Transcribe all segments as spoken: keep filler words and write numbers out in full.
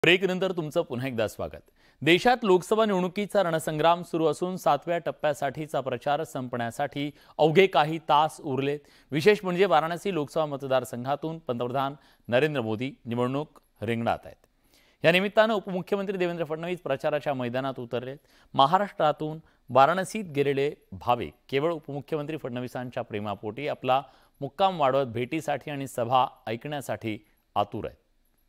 ब्रेकनंतर तुमचं पुन्हा एकदा स्वागत। देशात लोकसभा निवडणुकीचा रणसंग्राम सुरू असून सातव्या टप्प्यासाठीचा प्रचार संपण्यासाठी अवघे काही तास उरलेत। विशेष म्हणजे वाराणसी लोकसभा मतदारसंघातून पंतप्रधान नरेंद्र मोदी निवडणूक रिंगणात आहेत। या निमित्ताने उपमुख्यमंत्री देवेंद्र फडणवीस प्रचाराच्या मैदानात उतरलेत। महाराष्ट्रातून वाराणसीत गेलेले भाविक केवळ उपमुख्यमंत्री फडणवीसांच्या प्रेमापोटी आपला मुक्काम वाढवत भेटीसाठी आणि सभा ऐकण्यासाठी आतुर आहेत।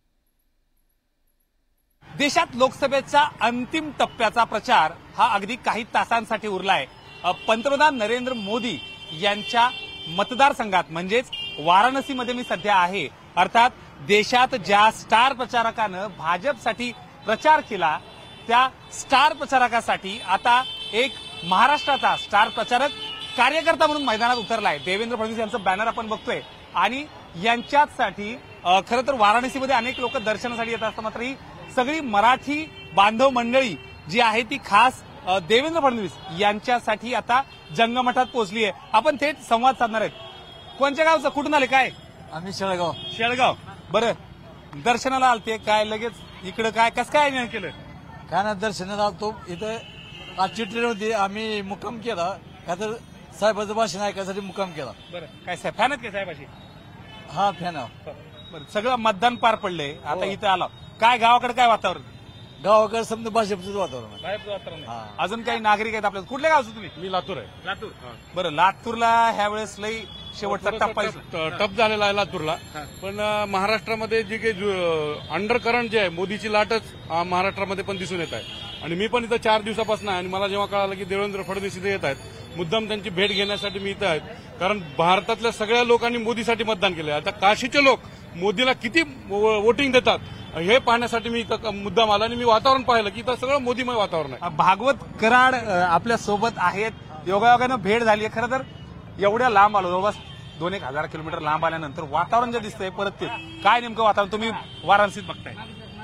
देशात लोकसभेचा अंतिम टप्प्याचा प्रचार हा अगदी काही तासांसाठी उरलाय। पंतप्रधान नरेंद्र मोदी यांच्या मतदारसंघात म्हणजेच वाराणसीमध्ये मी सध्या आहे। अर्थात देशात ज्या स्टार प्रचारकानं भाजपसाठी प्रचार केला त्या स्टार प्रचारकासाठी आता एक महाराष्ट्राचा स्टार प्रचारक कार्यकर्ता म्हणून मैदानात उतरलाय। देवेंद्र फडणवीस यांचं बॅनर आपण बघतोय आणि यांच्यासाठी खरं तर वाराणसीमध्ये अनेक लोक दर्शनासाठी येत असतात, मात्र ही सगळी मराठी बांधव मंडळी जी आहे ती खास देवेंद्र फडणवीस यांच्यासाठी आता जंगमठात पोहोचली आहे। आपण थेट संवाद साधणार आहेत। कोणत्या गावचं, कुठून आले काय? आम्ही शेळगाव। शेळगाव, बरं दर्शनाला आलते काय? लगेच इकडे काय कसं काय नाही केलं? काय ना दर्शनाला आलतो। इथं आजची ट्रेन होती, आम्ही मुक्काम केला। काय तर साहेबाचं भाषण ऐकायसाठी मुक्काम केला। बरं काय साहेब फॅन आहेत का साहेबाशी? हा फॅन। बरं सगळं मतदान पार पडले, आता इथं आला काय? गावाकडे काय वातावरण? गावाकडे समजा भाजपचं वातावरण आहे। भाजपचं वातावरण आहे। अजून काही नागरिक आहेत आपल्याला? कुठल्या गावचं तुम्ही? मी लातूर आहे। लातूर, बरं लातूरला ह्या वेळेस लई शेवटचा टप्पा टप झालेला आहे लातूरला। पण महाराष्ट्रामध्ये जे काही अंडर करंट जे आहे मोदीची लाटच महाराष्ट्रामध्ये पण दिसून येत आहे। आणि मी पण इथं चार दिवसापासून आहे आणि मला जेव्हा कळालं की देवेंद्र फडणवीस इथे येत आहेत, मुद्दाम त्यांची भेट घेण्यासाठी मी इथं आहे। कारण भारतातल्या सगळ्या लोकांनी मोदीसाठी मतदान केलं। आता काशीचे लोक मोदीला किती वोटिंग देतात हे पाहण्यासाठी मी इथं मुद्दाम आला आणि मी वातावरण पाहिलं की इथं सगळं मोदीमय वातावरण आहे। भागवत कराड आपल्या सोबत आहेत, योगायोगानं भेट झाली आहे। खरं तर एवढ्या लांब आलो, जवळपास दोन एक हजार किलोमीटर लांब आल्यानंतर वातावरण जे दिसतंय परत ते काय नेमकं वातावरण तुम्ही वाराणसीत बघताय?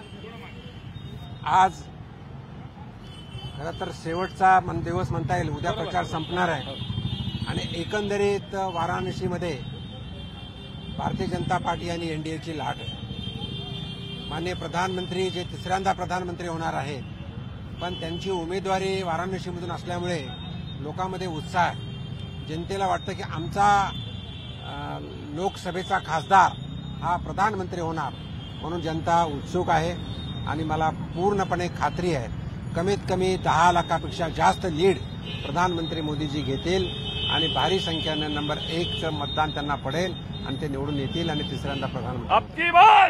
आज खरं तर शेवटचा दिवस म्हणता येईल, उद्या प्रचार संपणार आहे आणि एकंदरीत वाराणसीमध्ये भारतीय जनता पार्टी आणि एनडीएची लाट आहे। माननीय प्रधानमंत्री जे तिसऱ्यांदा प्रधानमंत्री होणार आहेत, पण त्यांची उमेदवारी वाराणसीमधून असल्यामुळे लोकांमध्ये उत्साह आहे। जनतेला वाटतं की आमचा लोकसभेचा खासदार हा प्रधानमंत्री होणार, म्हणून जनता उत्सुक आहे आणि मला पूर्णपणे खात्री आहे कमीत कमी दहा लाखापेक्षा जास्त लीड प्रधानमंत्री मोदीजी घेतील आणि भारी संख्येने नंबर एकचं मतदान त्यांना पडेल आणि ते निवडून येतील आणि तिसऱ्यांदा प्रधानमंत्री।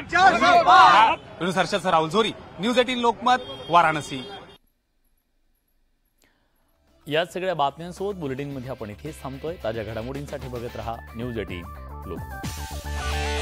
हर्षद राहुल झोरी, न्यूज एटीन लोकमत, वाराणसी। या सगळ्या बातम्यांसोबत बुलेटिनमध्ये आपण इथेच थांबतोय। ताज्या घडामोडींसाठी बघत रहा न्यूज एटीन लोकमत।